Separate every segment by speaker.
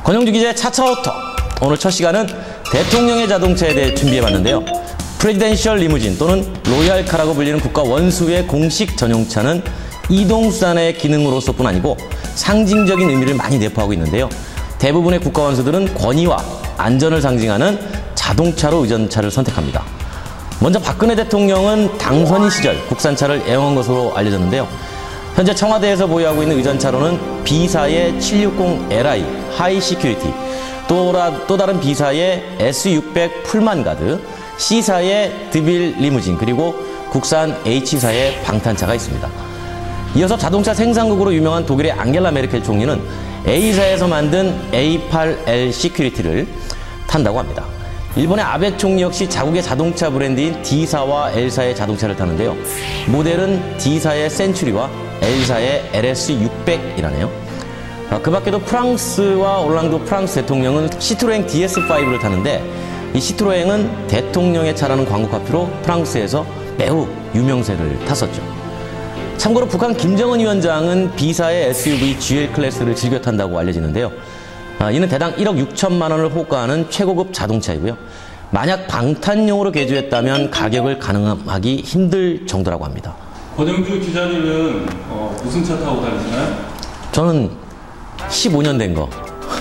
Speaker 1: 권영주 기자의 차차오토. 오늘 첫 시간은 대통령의 자동차에 대해 준비해봤는데요. 프레지덴셜 리무진 또는 로얄카라고 불리는 국가 원수의 공식 전용차는 이동수단의 기능으로서뿐 아니고 상징적인 의미를 많이 내포하고 있는데요. 대부분의 국가 원수들은 권위와 안전을 상징하는 자동차로 의전차를 선택합니다. 먼저 박근혜 대통령은 당선인 시절 국산차를 애용한 것으로 알려졌는데요. 현재 청와대에서 보유하고 있는 의전차로는 B사의 760Li 하이 시큐리티, 또 다른 B사의 S600 풀만가드, C사의 드빌 리무진, 그리고 국산 H사의 방탄차가 있습니다. 이어서 자동차 생산국으로 유명한 독일의 앙겔라 메르켈 총리는 A사에서 만든 A8L 시큐리티를 탄다고 합니다. 일본의 아베 총리 역시 자국의 자동차 브랜드인 D사와 L사의 자동차를 타는데요. 모델은 D사의 센츄리와 L사의 LS600이라네요. 그 밖에도 프랑스와 올랑드 프랑스 대통령은 시트로엥 DS5를 타는데, 이 시트로엥은 대통령의 차라는 광고 카피로 프랑스에서 매우 유명세를 탔었죠. 참고로 북한 김정은 위원장은 B사의 SUV GL 클래스를 즐겨 탄다고 알려지는데요. 이는 대당 1억 6천만 원을 호가하는 최고급 자동차이고요. 만약 방탄용으로 개조했다면 가격을 가늠하기 힘들 정도라고 합니다.
Speaker 2: 권영주 기자님은 무슨 차 타고 다니시나요?
Speaker 1: 저는 15년 된 거.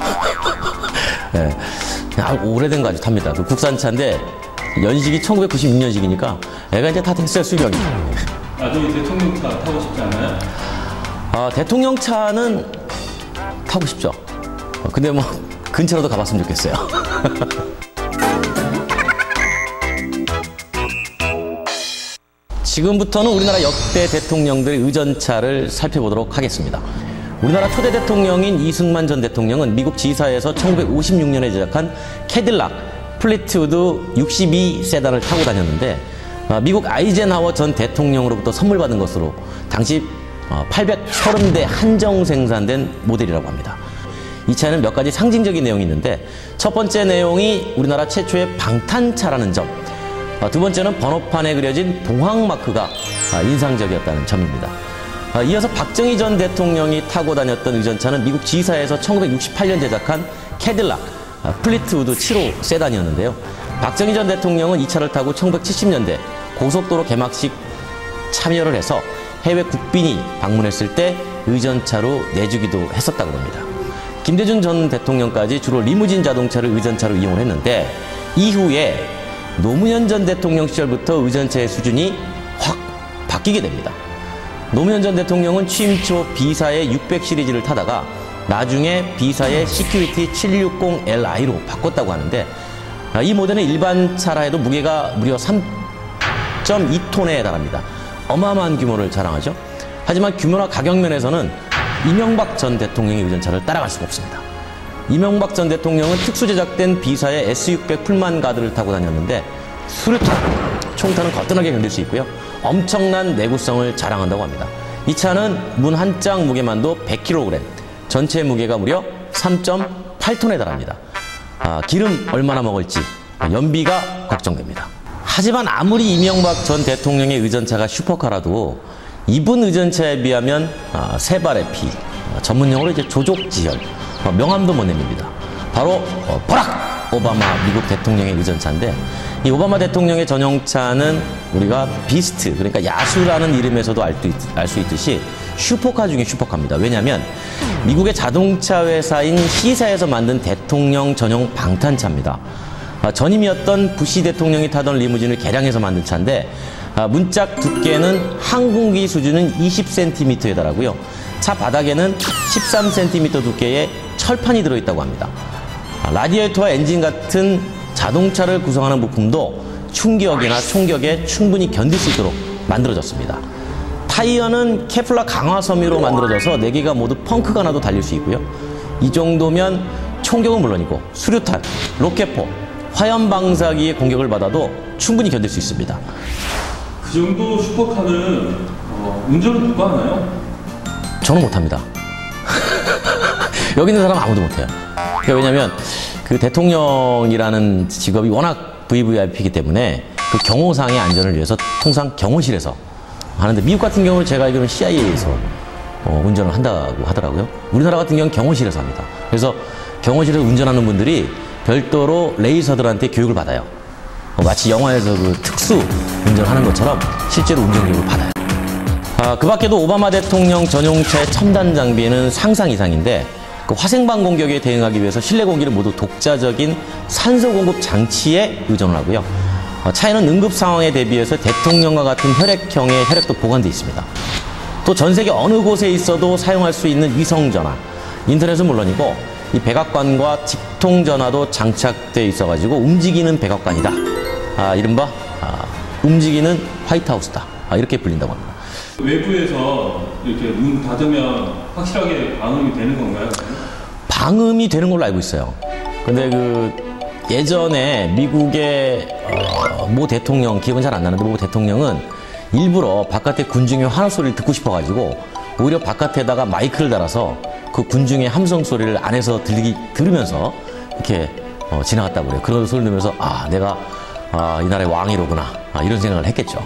Speaker 1: 네. 오래된 거 아주 탑니다. 그 국산차인데 연식이 1996년식이니까 애가 이제 다 됐어요, 수명이.
Speaker 2: 나중에 대통령 차 타고 싶지 않나요?
Speaker 1: 대통령 차는 타고 싶죠. 근데 뭐 근처라도 가봤으면 좋겠어요. 지금부터는 우리나라 역대 대통령들의 의전차를 살펴보도록 하겠습니다. 우리나라 초대 대통령인 이승만 전 대통령은 미국 지사에서 1956년에 제작한 캐딜락 플리트우드 62 세단을 타고 다녔는데, 미국 아이젠하워 전 대통령으로부터 선물 받은 것으로 당시 830대 한정 생산된 모델이라고 합니다. 이 차에는 몇 가지 상징적인 내용이 있는데, 첫 번째 내용이 우리나라 최초의 방탄차라는 점, 두 번째는 번호판에 그려진 봉황 마크가 인상적이었다는 점입니다. 이어서 박정희 전 대통령이 타고 다녔던 의전차는 미국 지사에서 1968년 제작한 캐딜락 플리트우드 7호 세단이었는데요. 박정희 전 대통령은 이 차를 타고 1970년대 고속도로 개막식 참여를 해서 해외 국빈이 방문했을 때 의전차로 내주기도 했었다고 합니다. 김대중 전 대통령까지 주로 리무진 자동차를 의전차로 이용을 했는데, 이후에 노무현 전 대통령 시절부터 의전차의 수준이 확 바뀌게 됩니다. 노무현 전 대통령은 취임 초 B사의 600 시리즈를 타다가 나중에 B사의 시큐리티 760Li로 바꿨다고 하는데, 이 모델은 일반 차라 해도 무게가 무려 3.2톤에 달합니다. 어마어마한 규모를 자랑하죠. 하지만 규모나 가격 면에서는 이명박 전 대통령의 의전차를 따라갈 수가 없습니다. 이명박 전 대통령은 특수 제작된 B사의 S600 풀만 가드를 타고 다녔는데, 수류탄, 총탄은 거뜬하게 견딜 수 있고요. 엄청난 내구성을 자랑한다고 합니다. 이 차는 문 한 장 무게만도 100kg, 전체 무게가 무려 3.8톤에 달합니다. 기름 얼마나 먹을지 연비가 걱정됩니다. 하지만 아무리 이명박 전 대통령의 의전차가 슈퍼카라도 이분 의전차에 비하면 세 발의 피, 전문용어로 이제 조족지혈, 명함도 못 내밉니다. 바로 버락 오바마 미국 대통령의 의전차인데, 이 오바마 대통령의 전용차는 우리가 비스트, 그러니까 야수라는 이름에서도 알 수 있듯이 슈퍼카 중에 슈퍼카입니다. 왜냐하면 미국의 자동차 회사인 C사에서 만든 대통령 전용 방탄차입니다. 전임이었던 부시 대통령이 타던 리무진을 개량해서 만든 차인데, 문짝 두께는 항공기 수준은 20cm에 달하고요. 차 바닥에는 13cm 두께의 철판이 들어있다고 합니다. 라디에이터와 엔진 같은 자동차를 구성하는 부품도 충격이나 총격에 충분히 견딜 수 있도록 만들어졌습니다. 타이어는 케플라 강화 섬유로 만들어져서 4개가 모두 펑크가 나도 달릴 수 있고요. 이 정도면 총격은 물론이고 수류탄, 로켓포, 화염 방사기의 공격을 받아도 충분히 견딜 수 있습니다.
Speaker 2: 그 정도 슈퍼카는 운전을 누가 하나요?
Speaker 1: 저는 못합니다. 여기 있는 사람 아무도 못해요. 왜냐면 그 대통령이라는 직업이 워낙 VVIP이기 때문에 그 경호상의 안전을 위해서 통상 경호실에서 하는데, 미국 같은 경우는 제가 알기로는 CIA에서 운전을 한다고 하더라고요. 우리나라 같은 경우는 경호실에서 합니다. 그래서 경호실에서 운전하는 분들이 별도로 레이서들한테 교육을 받아요. 마치 영화에서 그 특수 운전하는 것처럼 실제로 운전 교육을 받아요. 그 밖에도 오바마 대통령 전용차의 첨단 장비는 상상 이상인데 그 화생방 공격에 대응하기 위해서 실내 공기를 모두 독자적인 산소 공급 장치에 의존을 하고요. 차에는 응급 상황에 대비해서 대통령과 같은 혈액형의 혈액도 보관되어 있습니다. 또 전 세계 어느 곳에 있어도 사용할 수 있는 위성전화, 인터넷은 물론이고 이 백악관과 직통전화도 장착되어 있어가지고 움직이는 백악관이다. 이른바 움직이는 화이트하우스다. 이렇게 불린다고 합니다.
Speaker 2: 외부에서 이렇게 문 닫으면 확실하게 방음이 되는 건가요?
Speaker 1: 방음이 되는 걸로 알고 있어요. 근데 예전에 미국의 모 대통령, 기억은 잘 안 나는데 모 대통령은 일부러 바깥에 군중의 환호 소리를 듣고 싶어가지고 오히려 바깥에다가 마이크를 달아서 그 군중의 함성 소리를 안에서 들으면서 이렇게 지나갔다고 그래요. 그런 소리를 들으면서 내가 이 나라의 왕이로구나 이런 생각을 했겠죠.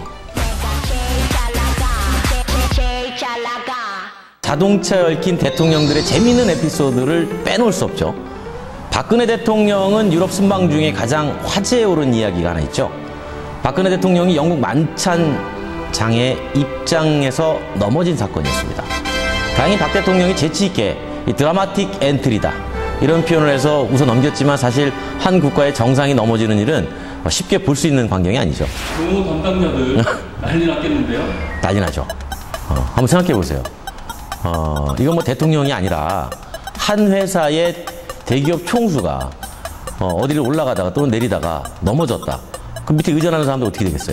Speaker 1: 자동차에 얽힌 대통령들의 재미있는 에피소드를 빼놓을 수 없죠. 박근혜 대통령은 유럽 순방 중에 가장 화제에 오른 이야기가 하나 있죠. 박근혜 대통령이 영국 만찬장에 입장해서 넘어진 사건이었습니다. 다행히 박 대통령이 재치있게 이 드라마틱 엔트리다 이런 표현을 해서 웃어 넘겼지만 사실 한 국가의 정상이 넘어지는 일은 쉽게 볼 수 있는 광경이 아니죠.
Speaker 2: 경호 담당자들 난리 났겠는데요?
Speaker 1: 난리 나죠. 한번 생각해 보세요. 이건 뭐 대통령이 아니라 한 회사의 대기업 총수가 어디를 올라가다가 또는 내리다가 넘어졌다. 그럼 밑에 의전하는 사람들 어떻게 되겠어요?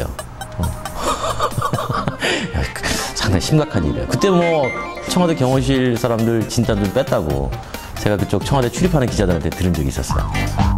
Speaker 1: 상당히 심각한 일이에요. 그때 뭐 청와대 경호실 사람들 진단들 뺐다고 제가 그쪽 청와대 출입하는 기자들한테 들은 적이 있었어요.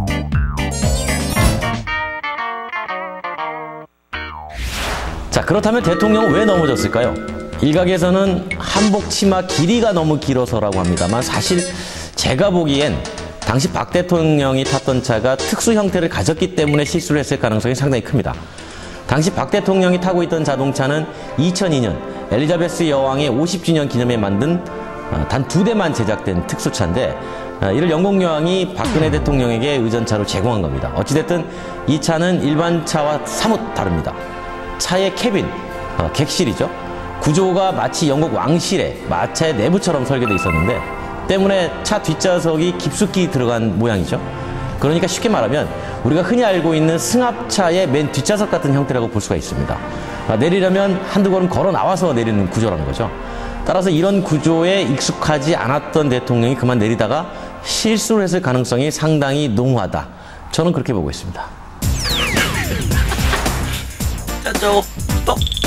Speaker 1: 자, 그렇다면 대통령은 왜 넘어졌을까요? 일각에서는 한복 치마 길이가 너무 길어서라고 합니다만 사실 제가 보기엔 당시 박 대통령이 탔던 차가 특수 형태를 가졌기 때문에 실수를 했을 가능성이 상당히 큽니다. 당시 박 대통령이 타고 있던 자동차는 2002년 엘리자베스 여왕의 50주년 기념에 만든 단 2대만 제작된 특수차인데 이를 영국 여왕이 박근혜 대통령에게 의전차로 제공한 겁니다. 어찌됐든 이 차는 일반 차와 사뭇 다릅니다. 차의 캐빈, 객실이죠. 구조가 마치 영국 왕실의 마차의 내부처럼 설계되어 있었는데 때문에 차 뒷좌석이 깊숙이 들어간 모양이죠. 그러니까 쉽게 말하면 우리가 흔히 알고 있는 승합차의 맨 뒷좌석 같은 형태라고 볼 수가 있습니다. 내리려면 한두 걸음 걸어 나와서 내리는 구조라는 거죠. 따라서 이런 구조에 익숙하지 않았던 대통령이 그만 내리다가 실수를 했을 가능성이 상당히 농후하다. 저는 그렇게 보고 있습니다.
Speaker 3: 자, 또